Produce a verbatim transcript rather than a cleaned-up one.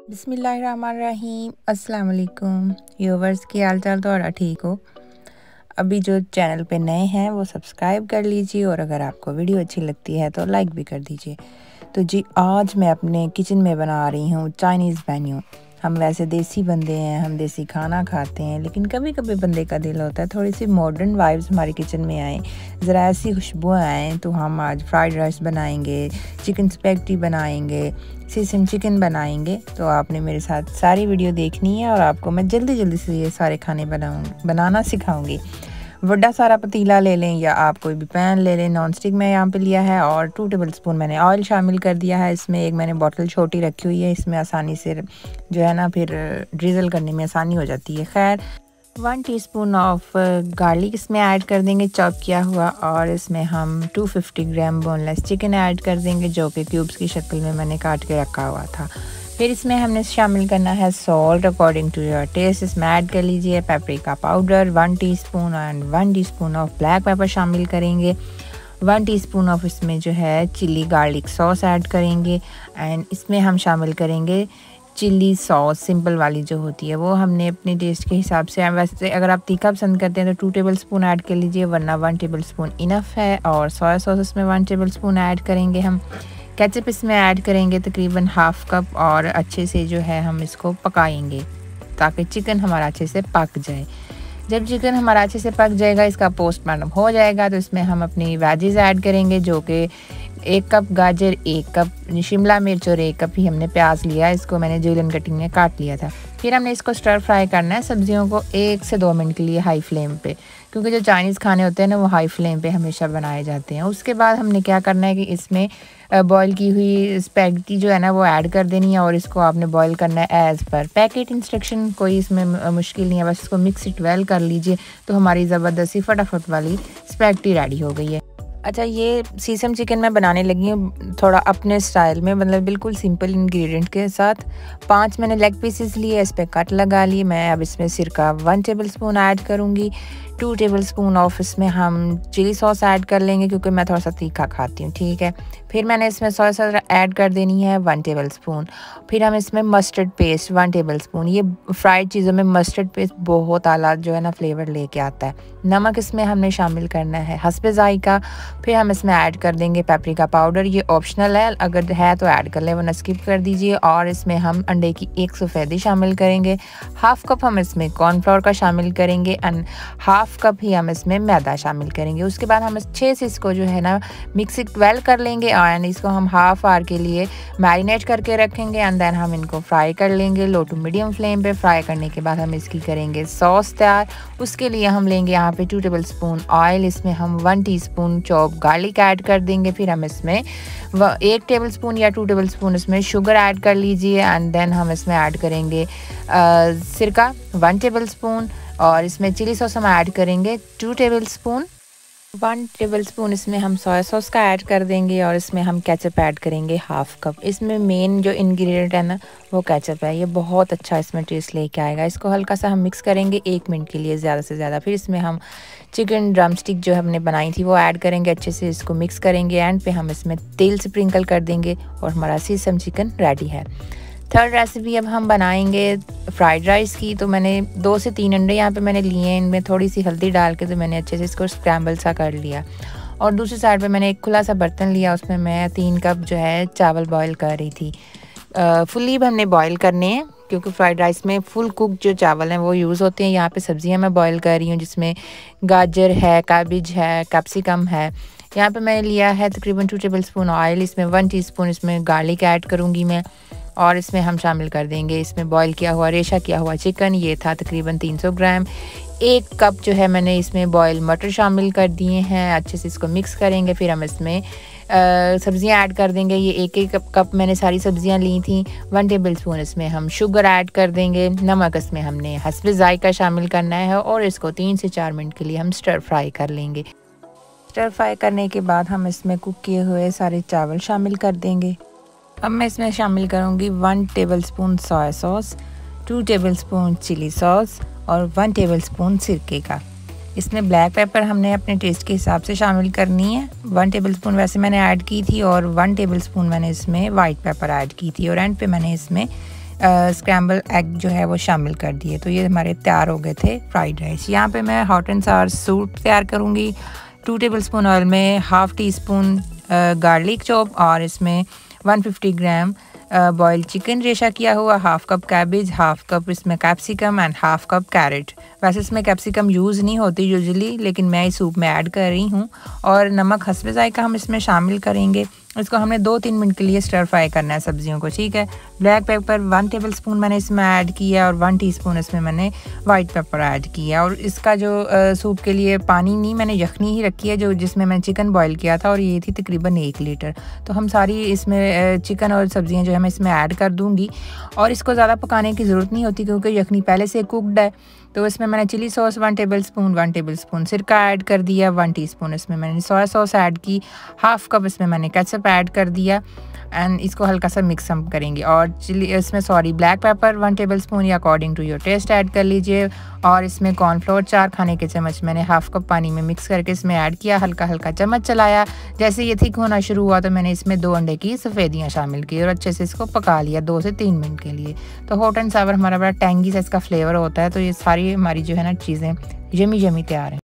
बिस्मिल्लाहिर्रहमानिर्रहीम। अस्सलाम वालेकुम व्यूअर्स, की हाल चाल तो और ठीक हो। अभी जो चैनल पे नए हैं वो सब्सक्राइब कर लीजिए और अगर आपको वीडियो अच्छी लगती है तो लाइक भी कर दीजिए। तो जी आज मैं अपने किचन में बना रही हूँ चाइनीज़ मेन्यू। हम वैसे देसी बंदे हैं, हम देसी खाना खाते हैं, लेकिन कभी कभी बंदे का दिल होता है थोड़ी सी मॉडर्न वाइब्स हमारे किचन में आए, ज़रा ऐसी खुशबुएँ आएँ। तो हम आज फ्राइड राइस बनाएंगे, चिकन स्पैगेटी बनाएंगे, सीसम चिकन बनाएंगे। तो आपने मेरे साथ सारी वीडियो देखनी है और आपको मैं जल्दी जल्दी से ये सारे खाने बनाऊँगी बनाना सिखाऊंगी। बड़ा सारा पतीला ले लें या आप कोई भी पैन ले लें। नॉन स्टिक मैं यहाँ पे लिया है और टू टेबल स्पून मैंने ऑयल शामिल कर दिया है। इसमें एक मैंने बॉटल छोटी रखी हुई है, इसमें आसानी से जो है ना फिर ड्रिजल करने में आसानी हो जाती है। खैर वन टीस्पून ऑफ गार्लिक इसमें ऐड कर देंगे चॉप किया हुआ, और इसमें हम two fifty gram boneless chicken add कर देंगे जो कि क्यूब्स की शक्ल में मैंने काट के रखा हुआ था। फिर इसमें हमने शामिल करना है salt according to your taste. इसमें ऐड कर लीजिए paprika powder one teaspoon and one teaspoon of black pepper शामिल करेंगे। वन टीस्पून ऑफ इसमें जो है चिली गार्लिक सॉस ऐड करेंगे एंड इसमें हम शामिल करेंगे चिली सॉस सिंपल वाली जो होती है, वो हमने अपने टेस्ट के हिसाब से, वैसे अगर आप तीखा पसंद करते हैं तो टू टेबल स्पून ऐड कर लीजिए, वरना वन टेबल स्पून इनफ है। और सोया सॉस इसमें वन टेबल स्पून ऐड करेंगे हम। केचप इसमें ऐड करेंगे तकरीबन हाफ कप, और अच्छे से जो है हम इसको पकाएंगे ताकि चिकन हमारा अच्छे से पक जाए। जब चिकन हमारा अच्छे से पक जाएगा, इसका पोस्टमार्टम हो जाएगा, तो इसमें हम अपनी वेजेस ऐड करेंगे जो कि एक कप गाजर, एक कप शिमला मिर्च और एक कप ही हमने प्याज लिया। इसको मैंने जूलियन कटिंग में काट लिया था। फिर हमने इसको स्टर फ्राई करना है सब्जियों को एक से दो मिनट के लिए हाई फ्लेम पे, क्योंकि जो चाइनीज़ खाने होते हैं ना वो हाई फ्लेम पे हमेशा बनाए जाते हैं। उसके बाद हमने क्या करना है कि इसमें बॉईल की हुई स्पैगेटी जो है ना वो ऐड कर देनी है, और इसको आपने बॉईल करना है एज़ पर पैकेट इंस्ट्रक्शन। कोई इसमें मुश्किल नहीं है, बस इसको मिक्स इट वेल कर लीजिए तो हमारी ज़बरदस्ती फटाफट वाली स्पैगेटी रेडी हो गई है। अच्छा, ये सीसम चिकन मैं बनाने लगी हूँ थोड़ा अपने स्टाइल में, मतलब बिल्कुल सिंपल इंग्रेडिएंट के साथ। पांच मैंने लेग पीसेस लिए, इस पर कट लगा लिए। मैं अब इसमें सिरका वन टेबल स्पून ऐड करूँगी। टू टेबल स्पून ऑफ इसमें हम चिली सॉस ऐड कर लेंगे क्योंकि मैं थोड़ा सा तीखा खाती हूँ, ठीक है। फिर मैंने इसमें सोया सॉस ऐड कर देनी है वन टेबल स्पून। फिर हम इसमें mustard paste one tablespoon. ये फ्राइड चीज़ों में मस्टर्ड पेस्ट बहुत आला जो है ना फ्लेवर लेके आता है। नमक इसमें हमने शामिल करना है हस्बे ज़ायका। फिर हम इसमें ऐड कर देंगे पेपरिका पाउडर, ये ऑप्शनल है, अगर है तो ऐड कर ले वरना स्किप कर दीजिए। और इसमें हम अंडे की एक सफ़ेदी शामिल करेंगे। हाफ कप हम इसमें कॉर्नफ्लोर का शामिल करेंगे एंड हाफ कप ही हम इसमें मैदा शामिल करेंगे। उसके बाद हम अच्छे से इसको जो है ना मिक्स इट वेल कर लेंगे एंड इसको हम हाफ आवर के लिए मैरिनेट करके रखेंगे एंड देन हम इनको फ्राई कर लेंगे लो टू मीडियम फ्लेम पे। फ्राई करने के बाद हम इसकी करेंगे सॉस तैयार। उसके लिए हम लेंगे यहाँ पे टू टेबल स्पून ऑयल, इसमें हम one teaspoon chop garlic add कर देंगे। फिर हम इसमें एक टेबल स्पून या टू टेबल स्पून इसमें शुगर ऐड कर लीजिए एंड देन हम इसमें ऐड करेंगे सिरका वन टेबल स्पून, और इसमें चिली सॉस हम ऐड करेंगे two tablespoon. One tablespoon इसमें हम सोया सॉस का ऐड कर देंगे और इसमें हम केचप ऐड करेंगे हाफ कप। इसमें मेन जो इंग्रेडिएंट है ना वो केचप है, ये बहुत अच्छा इसमें टेस्ट लेके आएगा। इसको हल्का सा हम मिक्स करेंगे एक मिनट के लिए ज़्यादा से ज़्यादा। फिर इसमें हम चिकन ड्रम स्टिक जो हमने बनाई थी वो ऐड करेंगे, अच्छे से इसको मिक्स करेंगे। एंड पे हम इसमें तेल स्प्रिंकल कर देंगे और हमारा सीसम चिकन रेडी है। थर्ड रेसिपी अब हम बनाएंगे फ्राइड राइस की। तो मैंने दो से तीन अंडे यहाँ पे मैंने लिए हैं, इनमें थोड़ी सी हल्दी डाल के तो मैंने अच्छे से इसको स्क्रैम्बल सा कर लिया। और दूसरी साइड पे मैंने एक खुला सा बर्तन लिया, उसमें मैं तीन कप जो है चावल बॉईल कर रही थी। फुली हमने बॉईल करने हैं क्योंकि फ्राइड राइस में फुल कुक जो चावल हैं वो यूज़ होते हैं। यहाँ पे सब्जियाँ मैं बॉईल कर रही हूँ जिसमें गाजर है, कैबिज है, कैप्सिकम है। यहाँ पे मैंने लिया है तकरीबन टू टेबल स्पून ऑयल, इसमें वन टी स्पून इसमें गार्लिक ऐड करूँगी मैं, और इसमें हम शामिल कर देंगे इसमें बॉईल किया हुआ रेशा किया हुआ चिकन, ये था तकरीबन तीन सौ ग्राम। एक कप जो है मैंने इसमें बॉयल मटर शामिल कर दिए हैं, अच्छे से इसको मिक्स करेंगे। फिर हम इसमें सब्जियां ऐड कर देंगे। ये एक एक कप, कप मैंने सारी सब्जियां ली थी। वन टेबल स्पून इसमें हम शुगर ऐड कर देंगे। नमक इसमें हमने हस्बे ज़ायका शामिल करना है और इसको तीन से चार मिनट के लिए हम स्टर फ्राई कर लेंगे। स्टर फ्राई करने के बाद हम इसमें कुक किए हुए सारे चावल शामिल कर देंगे। अब मैं इसमें शामिल करूँगी one tablespoon soya sauce, two tablespoon chilli sauce और वन टेबल स्पून सिरके का। इसमें ब्लैक पेपर हमने अपने टेस्ट के हिसाब से शामिल करनी है। वन टेबल स्पून वैसे मैंने ऐड की थी और वन टेबल स्पून मैंने इसमें वाइट पेपर ऐड की थी, और एंड पे मैंने इसमें स्क्रैम्बल एग जो है वो शामिल कर दिए। तो ये हमारे तैयार हो गए थे फ्राइड राइस। यहाँ पे मैं हॉट एंड सावर सूप तैयार करूँगी। टू टेबलस्पून ऑयल में half teaspoon garlic chop और इसमें one fifty gram boiled chicken रेशा किया हुआ, half cup cabbage, half cup इसमें capsicum and half cup carrot. वैसे इसमें कैप्सिकम यूज़ नहीं होती यूजुअली, लेकिन मैं इस सूप में ऐड कर रही हूँ। और नमक हस्बे ज़ायका हम इसमें शामिल करेंगे। इसको हमने दो तीन मिनट के लिए स्टर फ्राई करना है सब्जियों को, ठीक है। ब्लैक पेपर वन टेबलस्पून मैंने इसमें ऐड किया और वन टीस्पून इसमें मैंने वाइट पेपर ऐड किया। और इसका जो आ, सूप के लिए पानी नहीं, मैंने यखनी ही रखी है जो जिसमें मैंने चिकन बॉईल किया था, और ये थी तकरीबन एक लीटर। तो हम सारी इसमें चिकन और सब्जियां जो है मैं इसमें ऐड कर दूँगी। और इसको ज़्यादा पकाने की ज़रूरत नहीं होती क्योंकि यखनी पहले से कुकड है। तो इसमें मैंने chilli sauce one tablespoon one tablespoon सिरका ऐड कर दिया, वन टीस्पून इसमें मैंने सोया सॉस ऐड की, हाफ़ कप इसमें मैंने केचप ऐड कर दिया एंड इसको हल्का सा मिक्स हम करेंगे। और चिली इसमें sorry black pepper one tablespoon या according to your taste add कर लीजिए। और इसमें कॉर्नफ्लोर चार खाने के चम्मच मैंने हाफ़ कप पानी में मिक्स करके इसमें ऐड किया, हल्का हल्का चम्मच चलाया। जैसे ये थिक होना शुरू हुआ तो मैंने इसमें दो अंडे की सफ़ेदियाँ शामिल की और अच्छे से इसको पका लिया दो से तीन मिनट के लिए। तो हॉट एंड सावर हमारा बड़ा टेंगी सा इसका फ्लेवर होता है। तो ये सारी हमारी जो है ना चीज़ें यमी यमी तैयार हैं।